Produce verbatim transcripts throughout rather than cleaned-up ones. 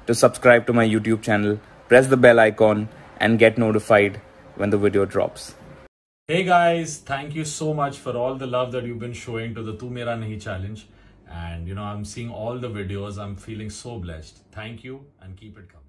to subscribe to my YouTube channel, press the bell icon and get notified when the video drops. Hey guys, thank you so much for all the love that you've been showing to the Tu Mera Nahi challenge. And you know, I'm seeing all the videos. I'm feeling so blessed. Thank you and keep it coming.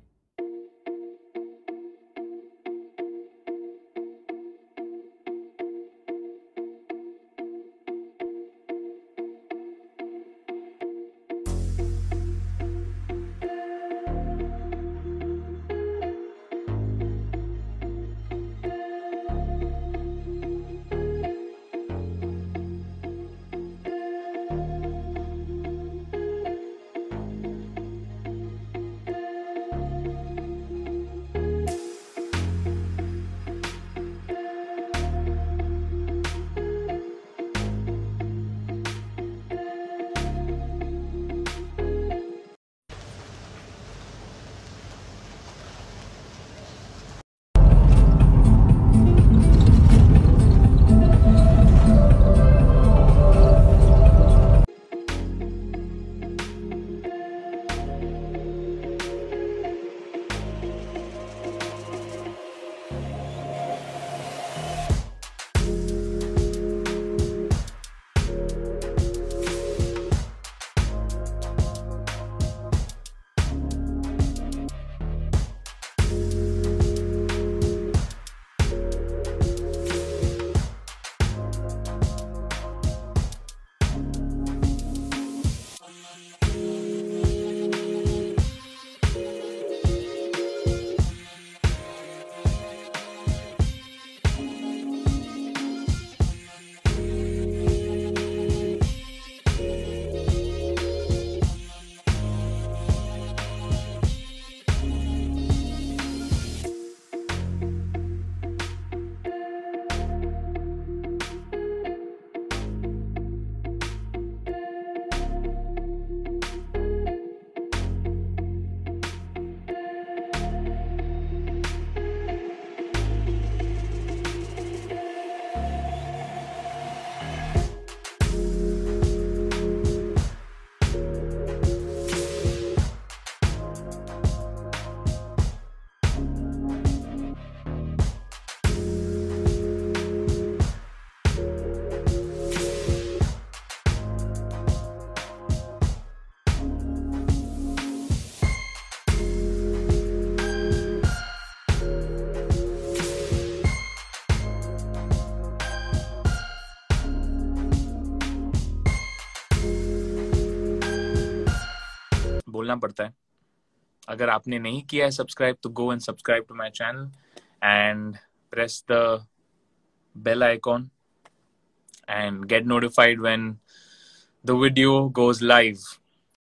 बोलना पड़ता है. अगर आपने नहीं किया है subscribe तो go and subscribe to my channel and press the bell icon and get notified when the video goes live.